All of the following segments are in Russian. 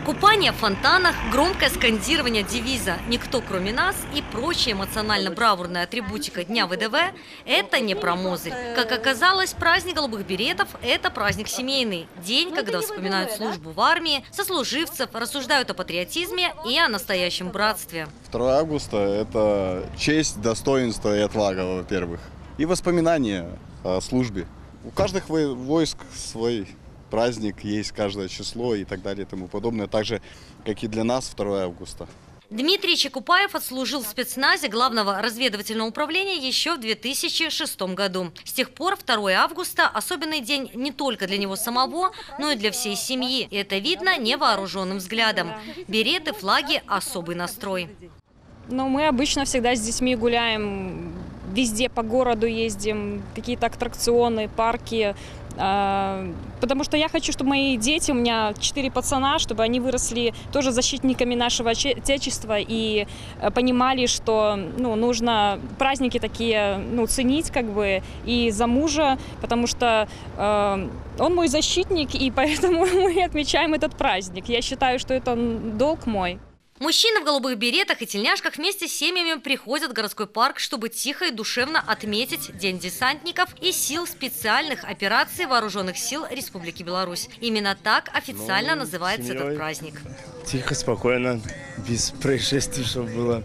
Купание в фонтанах, громкое скандирование девиза «Никто, кроме нас» и прочая эмоционально-бравурная атрибутика Дня ВДВ – это не про Мозырь. Как оказалось, праздник голубых беретов – это праздник семейный. День, когда вспоминают службу в армии, сослуживцев, рассуждают о патриотизме и о настоящем братстве. 2 августа – это честь, достоинство и отвага, во-первых. И воспоминания о службе. У каждых войск свой праздник, есть каждое число и так далее и тому подобное. Так же, как и для нас 2 августа. Дмитрий Чекупаев отслужил в спецназе Главного разведывательного управления еще в 2006 году. С тех пор 2 августа – особенный день не только для него самого, но и для всей семьи. И это видно невооруженным взглядом. Береты, флаги – особый настрой. Но мы обычно всегда с детьми гуляем, везде по городу ездим, какие-то аттракционы, парки. Потому что я хочу, чтобы мои дети, у меня 4 пацана, чтобы они выросли тоже защитниками нашего Отечества и понимали, что нужно праздники такие ценить и за мужа, потому что он мой защитник, и поэтому мы отмечаем этот праздник. Я считаю, что это долг мой. Мужчины в голубых беретах и тельняшках вместе с семьями приходят в городской парк, чтобы тихо и душевно отметить День десантников и сил специальных операций Вооруженных сил Республики Беларусь. Именно так официально называется этот праздник. Тихо, спокойно, без происшествий, чтобы было.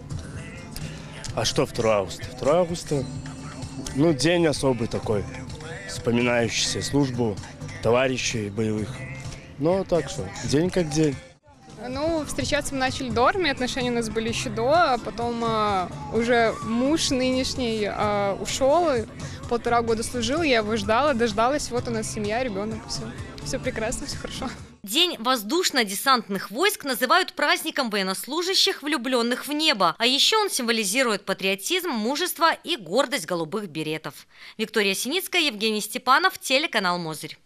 А что 2 августа? 2 августа, день особый такой, вспоминающийся службу товарищей боевых. Так что, день как день. Встречаться мы начали до армии, отношения у нас были еще до, а потом уже муж нынешний ушел, 1,5 года служил, я его ждала, дождалась, вот у нас семья, ребенок, все прекрасно, все хорошо. День воздушно-десантных войск называют праздником военнослужащих, влюбленных в небо. А еще он символизирует патриотизм, мужество и гордость голубых беретов. Виктория Синицкая, Евгений Степанов, телеканал Мозырь.